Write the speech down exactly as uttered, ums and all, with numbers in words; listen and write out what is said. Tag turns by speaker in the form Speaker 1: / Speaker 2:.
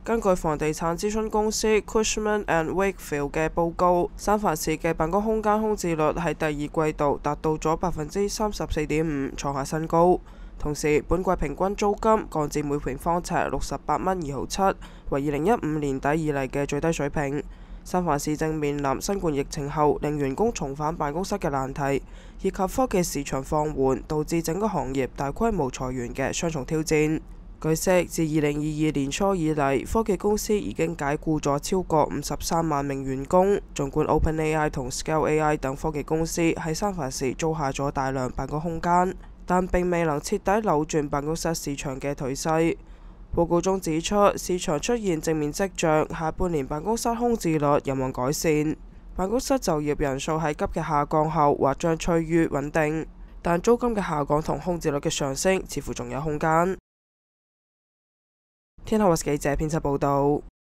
Speaker 1: 根據房地產諮詢公司 Cushman and Wakefield 嘅報告，三藩市嘅辦公空間空置率喺第二季度達到咗百分之三十四點五，創下新高。同時，本季平均租金降至每平方尺六十八蚊二毫七，為二零一五年底以嚟嘅最低水平。三藩市正面臨新冠疫情後令員工重返辦公室嘅難題，以及科技市場放緩導致整個行業大規模裁員嘅雙重挑戰。據悉，自二零二二年初以嚟，科技公司已經解僱咗超過五十三萬名員工。儘管 OpenAI 同 Scale A I 等科技公司喺三藩市租下咗大量辦公空間，但並未能徹底扭轉辦公室市場嘅頹勢。報告中指出，市場出現正面跡象，下半年辦公室空置率有望改善。辦公室就業人數喺急劇下降後，或將趨於穩定，但租金嘅下降同空置率嘅上升似乎仲有空間。天下畫記者編輯報導。